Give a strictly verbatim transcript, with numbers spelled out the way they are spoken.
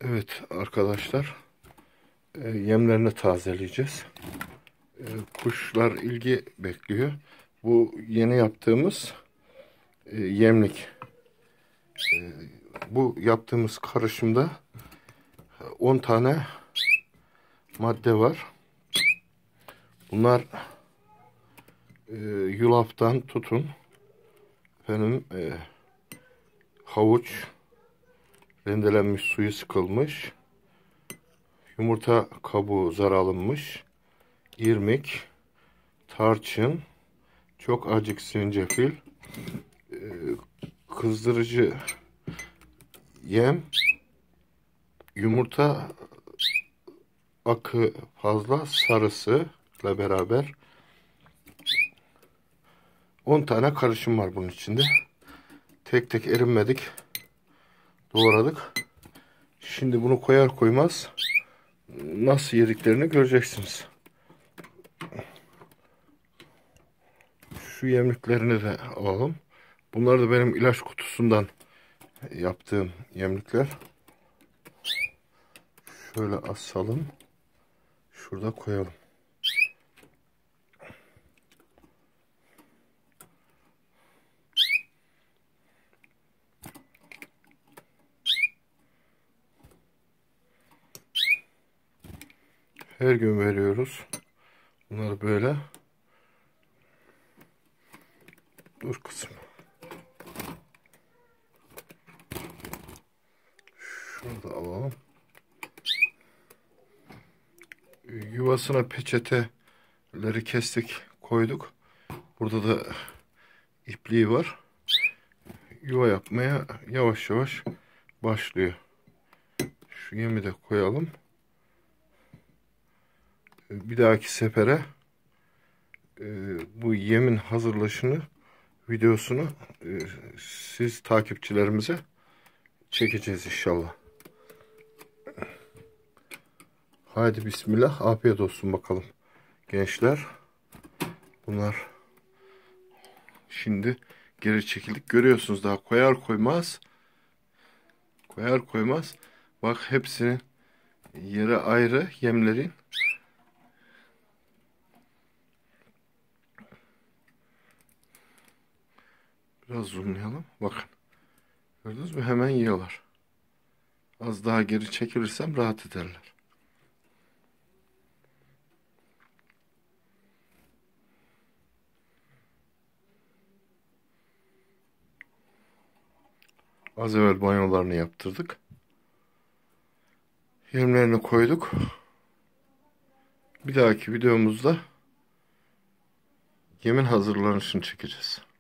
Evet arkadaşlar, e, yemlerini tazeleyeceğiz. E, kuşlar ilgi bekliyor. Bu yeni yaptığımız e, yemlik. E, bu yaptığımız karışımda on tane madde var. Bunlar e, yulaftan tutun, efendim, e, havuç, rendelenmiş suyu sıkılmış, yumurta kabuğu zar alınmış, irmik, tarçın, çok acık zencefil, e, kızdırıcı yem, yumurta akı fazla sarısı ile beraber on tane karışım var bunun içinde. Tek tek erinmedik, doğradık. Şimdi bunu koyar koymaz nasıl yediklerini göreceksiniz. Şu yemliklerini de alalım. Bunlar da benim ilaç kutusundan yaptığım yemlikler. Şöyle asalım. Şurada koyalım. Her gün veriyoruz. Bunları böyle. Dur kızım. Şunu da alalım. Yuvasına peçeteleri kestik, koyduk. Burada da ipliği var. Yuva yapmaya yavaş yavaş başlıyor. Şu yemi de koyalım. Bir dahaki sefere e, bu yemin hazırlaşını videosunu e, siz takipçilerimize çekeceğiz inşallah. Haydi bismillah, afiyet olsun bakalım gençler. Bunlar şimdi geri çekildik, görüyorsunuz, daha koyar koymaz koyar koymaz bak, hepsinin yeri ayrı yemlerin. Biraz zoomlayalım. Bakın. Gördünüz mü? Hemen yiyorlar. Az daha geri çekilirsem rahat ederler. Az evvel banyolarını yaptırdık. Yemlerini koyduk. Bir dahaki videomuzda yemin hazırlanışını çekeceğiz.